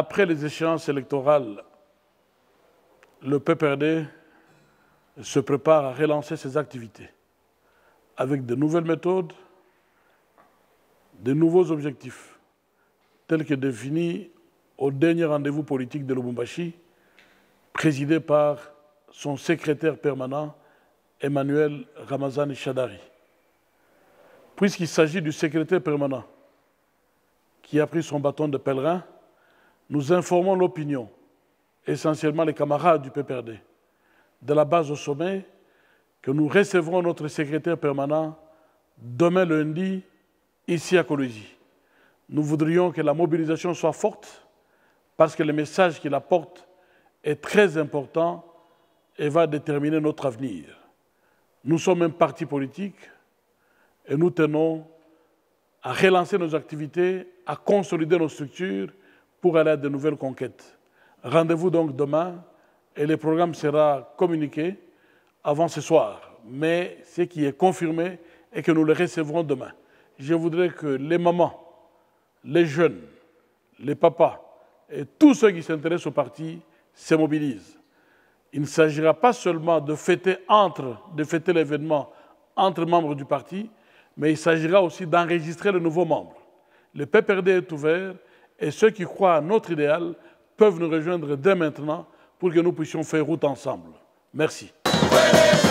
après les échéances électorales, le PPRD se prépare à relancer ses activités avec de nouvelles méthodes, de nouveaux objectifs, tels que définis au dernier rendez-vous politique de Lubumbashi, présidé par son secrétaire permanent, Emmanuel Ramazani Shadari. Puisqu'il s'agit du secrétaire permanent qui a pris son bâton de pèlerin, nous informons l'opinion, essentiellement les camarades du PPRD, de la base au sommet, que nous recevrons notre secrétaire permanent demain lundi, ici à Kolwezi. Nous voudrions que la mobilisation soit forte parce que le message qu'il apporte est très important et va déterminer notre avenir. Nous sommes un parti politique et nous tenons à relancer nos activités, à consolider nos structures pour aller à de nouvelles conquêtes. Rendez-vous donc demain et le programme sera communiqué avant ce soir. Mais ce qui est confirmé est que nous le recevrons demain. Je voudrais que les mamans, les jeunes, les papas et tous ceux qui s'intéressent au parti se mobilisent. Il ne s'agira pas seulement de fêter l'événement entre membres du parti, mais il s'agira aussi d'enregistrer les nouveaux membres. Le PPRD est ouvert et ceux qui croient à notre idéal peuvent nous rejoindre dès maintenant pour que nous puissions faire route ensemble. Merci.